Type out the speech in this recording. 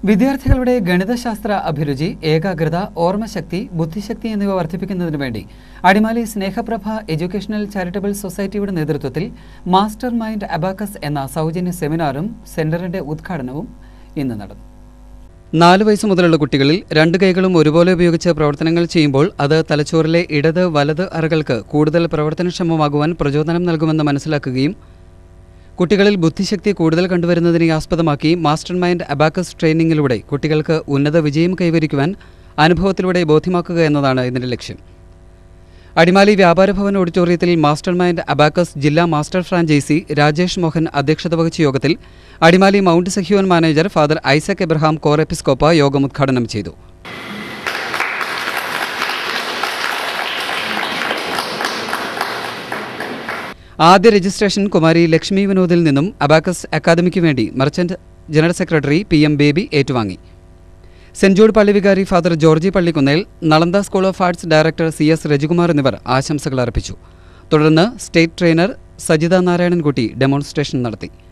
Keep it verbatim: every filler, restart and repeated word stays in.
വിദ്യാർത്ഥികളുടെ ഗണിതശാസ്ത്ര അഭിരുചി, ഏകാഗ്രത, ഓർമ്മശക്തി, ബുദ്ധിശക്തി എന്നിവ വർദ്ധിപ്പിക്കുന്നതിനു വേണ്ടി അടിമാലി സ്നേഹപ്രഭ എഡ്യൂക്കേഷണൽ ചാരിറ്റബിൾ സൊസൈറ്റിയുടെ നേതൃത്വത്തിൽ മാസ്റ്റർ മൈൻഡ് അബാക്കസ് എന്ന സൗജന്യ സെമിനാറും സെന്ററിന്റെ ഉദ്ഘാടനവും ഇന്ന് നടന്നു. നാല് വയസ്സ് മുതലുള്ള കുട്ടികളിൽ രണ്ട് കൈകളും ഒരുപോലെ ഉപയോഗിച്ച് പ്രവർത്തനങ്ങൾ ചെയ്യുമ്പോൾ അത് തലച്ചോറിലെ ഇടത് വലത് അറകൾക്ക് കൂടുതൽ പ്രവർത്തനക്ഷമമാകുവാൻ പ്രചോദനം നൽകുമെന്ന് മനസ്സിലാക്കുകയും കുട്ടികളിൽ ബുദ്ധിശക്തി കൂടുതൽ കണ്ടുവരുന്നതിനെ ആസ്പദമാക്കി മാസ്റ്റർ മൈൻഡ് അബാക്കസ് ട്രെയിനിങ്ങിലൂടെ കുട്ടികൾക്ക് ഉന്നത വിജയം കൈവരിക്കുവാൻ അനുഭവത്തിലൂടെ ബോധ്യമാക്കുക എന്നതാണ് ഇതിന്റെ ലക്ഷ്യം. അടിമാലി വ്യാപാരഭവൻ ഓഡിറ്റോറിയത്തിൽ മാസ്റ്റർ മൈൻഡ് അബാക്കസ് ജില്ലാ മാസ്റ്റർ ഫ്രാഞ്ചൈസി രാജേഷ് മോഹൻ അധ്യക്ഷത വഹിച്ച യോഗത്തിൽ Adimali mount Sahyon manager father Isaac Abraham കോർ എപ്പിസ്കോപ്പ യോഗം ഉദ്ഘാടനം ചെയ്തു. ആദ്യ രജിസ്ട്രേഷൻ കുമാരി ലക്ഷ്മി വിനോദിൽ നിന്നും അബാക്കസ് അക്കാദമിക്ക് വേണ്ടി merchant general secretary P M Baby ഏറ്റുവാങ്ങി. സെന്റ് ജൂഡ് പള്ളി വികാരി father Georgie Pallikkunnel, Nalanda school of arts director C S Rajikumar എന്നിവർ ആശംസകൾ അർപ്പിച്ചു. തുടർന്ന് state trainer Sajitha Narayanankutty demonstration നടത്തി.